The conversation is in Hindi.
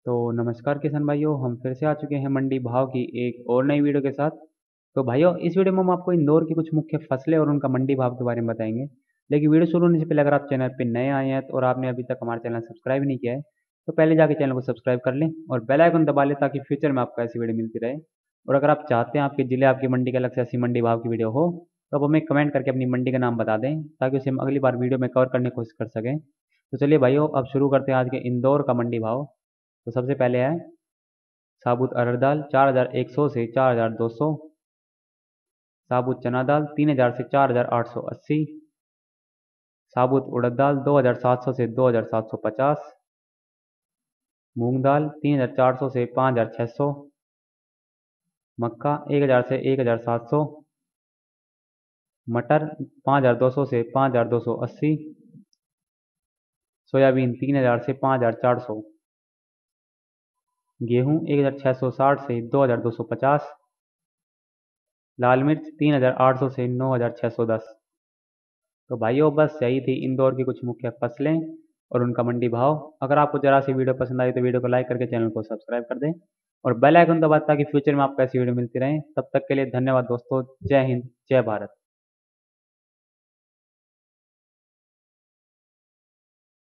तो नमस्कार किसान भाइयों, हम फिर से आ चुके हैं मंडी भाव की एक और नई वीडियो के साथ। तो भाइयों, इस वीडियो में हम आपको इंदौर की कुछ मुख्य फसलें और उनका मंडी भाव के बारे में बताएंगे। लेकिन वीडियो शुरू होने से पहले अगर आप चैनल पर नए आए हैं और आपने अभी तक हमारा चैनल सब्सक्राइब नहीं किया है तो पहले जाके चैनल को सब्सक्राइब कर लें और बेल आइकन दबा लें ताकि फ्यूचर में आपको ऐसी वीडियो मिलती रहे। और अगर आप चाहते हैं आपके जिले आपकी मंडी के अलग से ऐसी मंडी भाव की वीडियो हो तो आप हमें कमेंट करके अपनी मंडी का नाम बता दें ताकि उसे हम अगली बार वीडियो में कवर करने की कोशिश कर सकें। तो चलिए भाइयों, अब शुरू करते हैं आज के इंदौर का मंडी भाव। तो सबसे पहले है साबुत अरहर दाल 4100 से 4200। साबुत चना दाल 3000 से 4880। साबुत उड़द दाल 2700 से 2750। मूंग दाल 3400 से 5600। मक्का 1000 से 1700। मटर 5200 से 5280। सोयाबीन 3000 से 5400। गेहूं 1660 से 2250। लाल मिर्च 3800 से 9610। तो भाइयों, बस यही थी इंदौर की कुछ मुख्य फसलें और उनका मंडी भाव। अगर आपको जरा सी वीडियो पसंद आई तो वीडियो को लाइक करके चैनल को सब्सक्राइब कर दें और बेल आइकन दबाएं ताकि फ्यूचर में आपको ऐसी वीडियो मिलती रहे। तब तक के लिए धन्यवाद दोस्तों। जय हिंद, जय भारत।